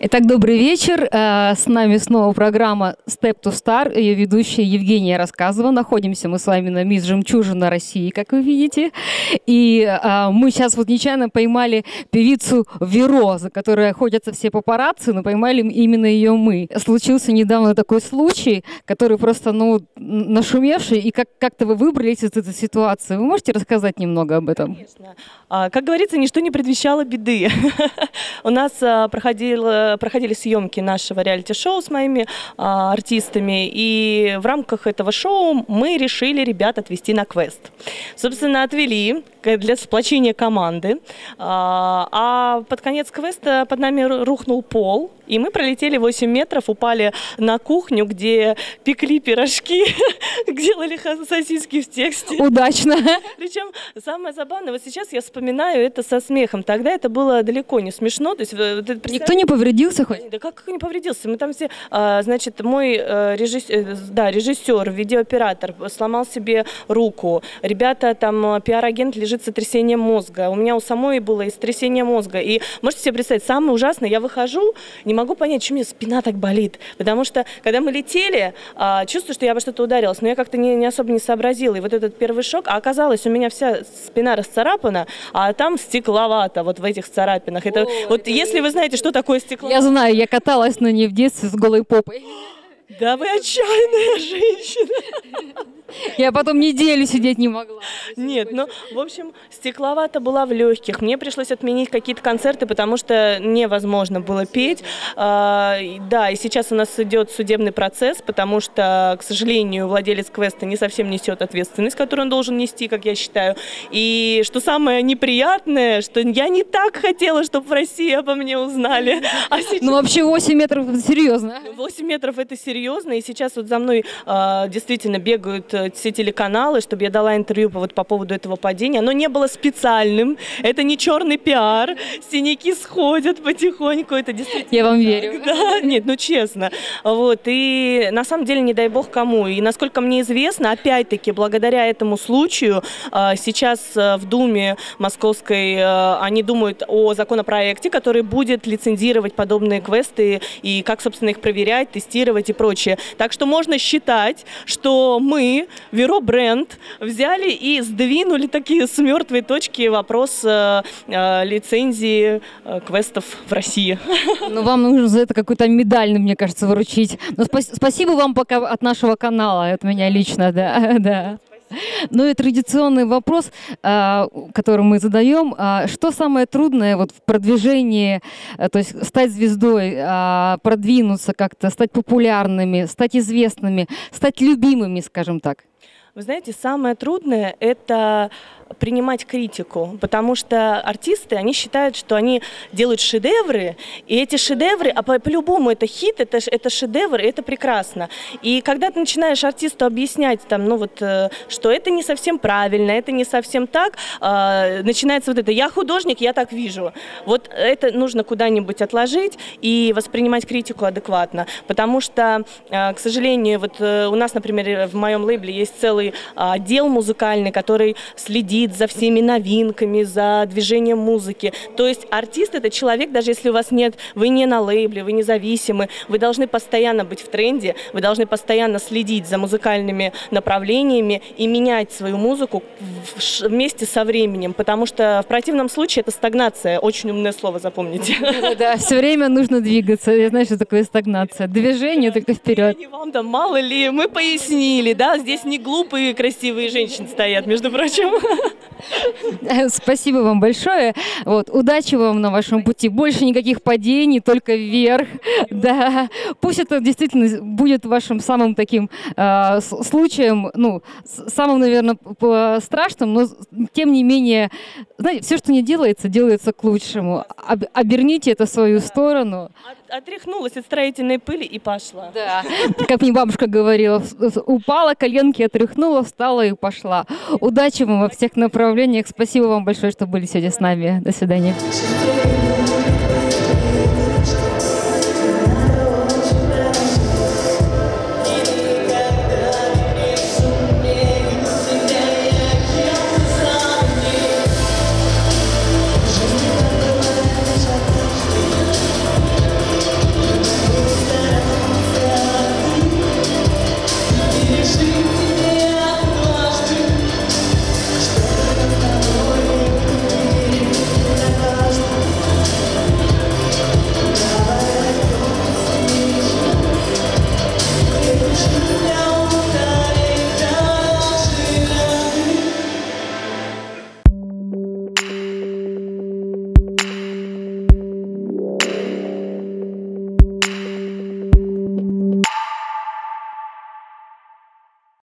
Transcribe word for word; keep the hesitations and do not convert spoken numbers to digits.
Итак, добрый вечер. С нами снова программа Step to Star. Ее ведущая Евгения Рассказова. Находимся мы с вами на Мисс Жемчужина России, как вы видите. И а, мы сейчас вот нечаянно поймали певицу Веро, за которой охотятся все папарацци, но поймали именно ее мы. Случился недавно такой случай, который просто, ну, нашумевший. И как- как-то вы выбрались из этой ситуации. Вы можете рассказать немного об этом? Конечно. А, Как говорится, ничто не предвещало беды. У нас а, проходило- проходили съемки нашего реалити-шоу с моими а, артистами, и в рамках этого шоу мы решили ребят отвезти на квест. Собственно, отвели к- для сплочения команды, а а под конец квеста под нами ру- рухнул пол, и мы пролетели восемь метров, упали на кухню, где пекли пирожки, делали ха- сосиски в тексте. Удачно. Причем самое забавное, вот сейчас я вспоминаю это со смехом. Тогда это было далеко не смешно. То есть, э, ты Никто представляешь- не повредился хоть? Да как не повредился? Мы там все, а, значит, мой э, режисс- э, да, режиссер, видеооператор сломал себе руку. Ребята, там э, пиар-агент лежит с сотрясением мозга. У меня у самой было и сотрясение мозга. И можете себе представить, самое ужасное, я выхожу, не могу понять, почему у меня спина так болит. Потому что, когда мы летели, а, чувствую, что я обо что-то ударилась, но я как-то не, не особо не сообразила. И вот этот первый шок, а оказалось, у меня вся спина расцарапана, а там стекловато вот в этих царапинах. Это, Ой, вот это если вы знаете, что такое стекло... Я знаю, я каталась на ней в детстве с голой попой. Да вы отчаянная женщина. Я потом неделю сидеть не могла. Нет, ну, в общем, стекловата была в легких. Мне пришлось отменить какие-то концерты, потому что невозможно было петь. А, и да, и сейчас у нас идет судебный процесс, потому что, к сожалению, владелец квеста не совсем несет ответственность, которую он должен нести, как я считаю. И что самое неприятное, что я не так хотела, чтобы в России обо мне узнали. А сейчас... Ну вообще восемь метров, это серьезно. восемь метров это серьезно, и сейчас вот за мной а, действительно бегают э, все телеканалы, чтобы я дала интервью по, вот, по поводу этого падения. Оно не было специальным, это не черный пиар, синяки сходят потихоньку, это действительно... Я вам верю. Да, нет, ну честно. Вот, и на самом деле не дай бог кому. И насколько мне известно, опять-таки, благодаря этому случаю, а, сейчас а, в Думе Московской а, они думают о законопроекте, который будет лицензировать подобные квесты и как, собственно, их проверять, тестировать и прочее. Так что можно считать, что мы, Веро бренд, взяли и сдвинули такие с мертвой точки вопрос э, э, лицензии э, квестов в России. Ну вам нужно за это какой-то медаль, мне кажется, вручить. Но спас- спасибо вам пока от нашего канала, от меня лично, да. да. Ну и традиционный вопрос, а, который мы задаем. А, Что самое трудное вот в продвижении, а, то есть стать звездой, а, продвинуться как-то, стать популярными, стать известными, стать любимыми, скажем так? Вы знаете, самое трудное – это принимать критику, потому что артисты, они считают, что они делают шедевры, и эти шедевры, а по- по-любому это хит, это, ш- это шедевр, и это прекрасно. И когда ты начинаешь артисту объяснять, там, ну вот, э, что это не совсем правильно, это не совсем так, э, начинается вот это «я художник, я так вижу». Вот это нужно куда-нибудь отложить и воспринимать критику адекватно, потому что, э, к сожалению, вот э, у нас, например, в моем лейбле есть целый э, отдел музыкальный, который следит за всеми новинками, за движением музыки. То есть артист — это человек, даже если у вас нет, вы не на лейбле, вы независимы, вы должны постоянно быть в тренде, вы должны постоянно следить за музыкальными направлениями и менять свою музыку в- ш- вместе со временем, потому что в противном случае это стагнация. Очень умное слово, запомните. Да, все время нужно двигаться. Я знаю, что такое стагнация. Движение только вперед. Не вам там, мало ли, мы пояснили, да, здесь не глупые красивые женщины стоят, между прочим. Спасибо вам большое. Вот, удачи вам на вашем пути. Больше никаких падений, только вверх. Да. Пусть это действительно будет вашим самым таким э, с- случаем, ну, с- самым, наверное, п- страшным, но тем не менее, знаете, все, что не делается, делается к лучшему. Об- оберните это в свою сторону. От- Отряхнулась от строительной пыли и пошла. Да. Как мне бабушка говорила, с- с- упала, коленки отряхнула, встала и пошла. Удачи вам во всех направлениях. Спасибо вам большое, что были сегодня с нами. До свидания.